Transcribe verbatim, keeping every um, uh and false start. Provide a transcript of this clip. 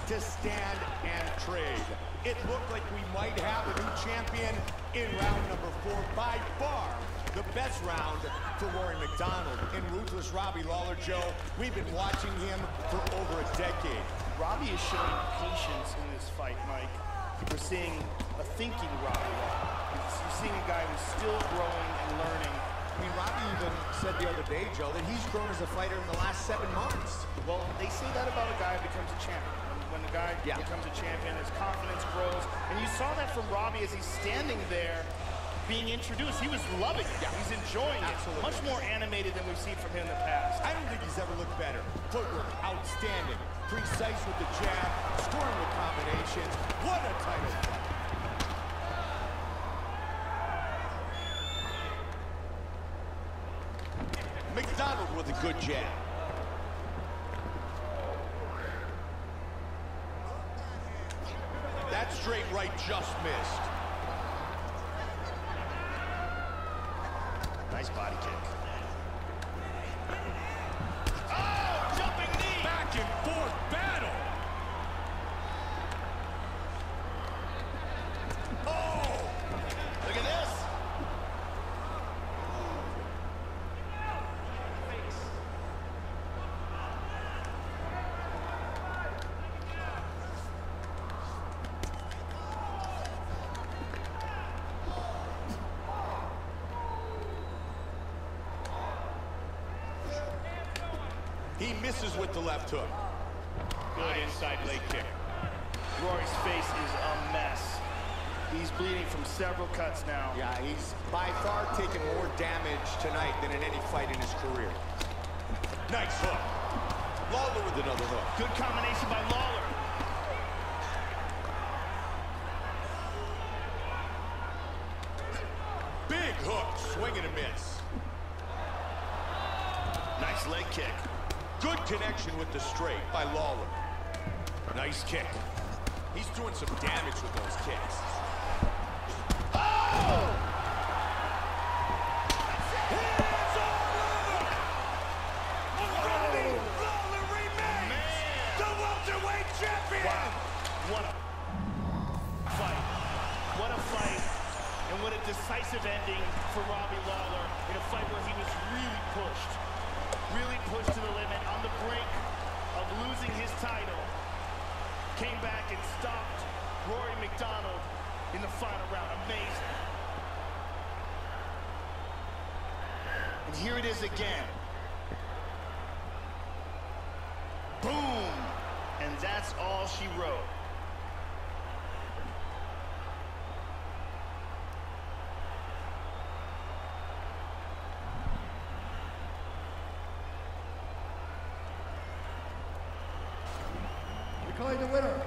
to stand and trade. It looked like we might have a new champion in round number four. By far, the best round for Rory MacDonald. In Ruthless Robbie Lawler, Joe, we've been watching him for over a decade. Robbie is showing patience in this fight, Mike. We're seeing a thinking Robbie Lawler. You're seeing a guy who's still growing and learning. I mean, Robbie even said the other day, Joe, that he's grown as a fighter in the last seven months. Well, they say that about a guy who becomes a champion. When, when the guy yeah. becomes a champion, his confidence grows. And you saw that from Robbie as he's standing there being introduced. He was loving it. Yeah. He's enjoying Absolutely. it. Much more animated than we've seen from him in the past. I don't think he's ever looked better. Footwork, outstanding. Precise with the jab, scoring with combinations. What a title fight. MacDonald with a good jab. That straight right just missed. Nice body kick. Oh, jumping knee! Back and forth battle. Oh! Look at this. He misses with the left hook. Good inside leg kick. Rory's face is a mess. He's bleeding from several cuts now. Yeah, he's by far taken more damage tonight than in any fight in his career. Nice hook. Lawler with another hook. Good combination by Lawler. Big hook, swing and a miss. Nice leg kick. Good connection with the straight by Lawler. Nice kick. He's doing some damage with those kicks. Oh! Hands all over! Robbie Lawler remains Man. the welterweight champion! Wow. What a fight. What a fight. And what a decisive ending for Robbie Lawler in a fight where he was really pushed. Really pushed to the limit, on the brink of losing his title. Came back and stopped Rory MacDonald in the final round. Amazing. And here it is again. Boom! And that's all she wrote. Declaring the winner